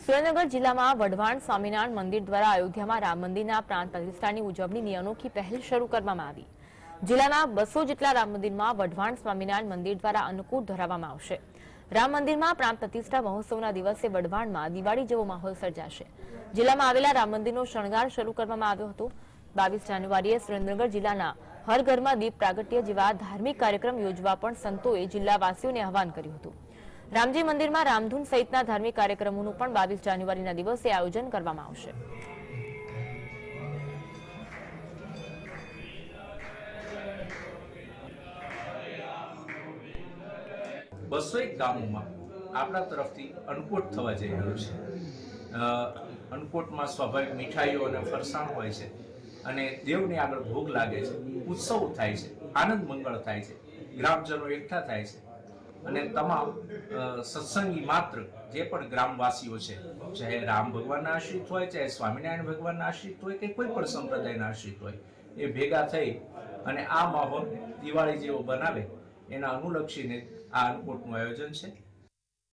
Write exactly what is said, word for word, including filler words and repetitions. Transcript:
સુરેન્દ્રનગર જિલ્લામાં વઢવાણ સ્વામિનારાયણ મંદિર દ્વારા અયોધ્યામાં રામ મંદિરના પ્રાણ પ્રતિષ્ઠાની ઉજવણીની અનોખી પહેલ શરૂ કરવામાં આવી। જિલ્લાના બસો જેટલા રામ મંદિરમાં વઢવાણ સ્વામિનારાયણ મંદિર દ્વારા અન્નકૂટ ધરાવવામાં આવશે। રામ મંદિરમાં પ્રાણ પ્રતિષ્ઠા મહોત્સવના દિવસે વઢવાણમાં દિવાળી જેવો માહોલ સર્જાશે। જિલ્લામાં આવેલા રામ મંદિરનો શણગાર શરૂ કરવામાં આવ્યો હતો। બાવીસ જાન્યુઆરીએ સુરેન્દ્રનગર જિલ્લાના હર ઘરમાં દીપ પ્રાગટ્ય જેવા ધાર્મિક કાર્યક્રમ યોજવા પણ સંતોએ જિલ્લાવાસીઓને આહવાન કર્યું હતું। રામજી મંદિરમાં રામધૂન સહિતના ધાર્મિક કાર્યક્રમોનું પણ બાવીસ જાન્યુઆરીના દિવસે આયોજન કરવામાં આવશે। બસો એક ગામોમાં આપણા તરફથી અન્નકૂટ થવા જઈ રહ્યું છે। અન્નકૂટમાં સ્વાભાવિક મીઠાઈઓ અને ફરસાણ હોય છે અને દેવની આગળ ભોગ લાગે છે, ઉત્સવ થાય છે, આનંદ મંગળ થાય છે, ગ્રામજનો એકઠા થાય છે અને તમામ સત્સંગી માત્ર જે પણ ગ્રામવાસીઓ છે, ચાહે રામ ભગવાનના આશ્રિત હોય, ચાહે સ્વામિનારાયણ ભગવાનના આશ્રિત હોય કે કોઈ પણ સંપ્રદાયના આશ્રિત હોય, એ ભેગા થઈ અને આ માહોલ દિવાળી જેવો બનાવે એના અનુલક્ષીને આ અન્નકૂટનું આયોજન છે।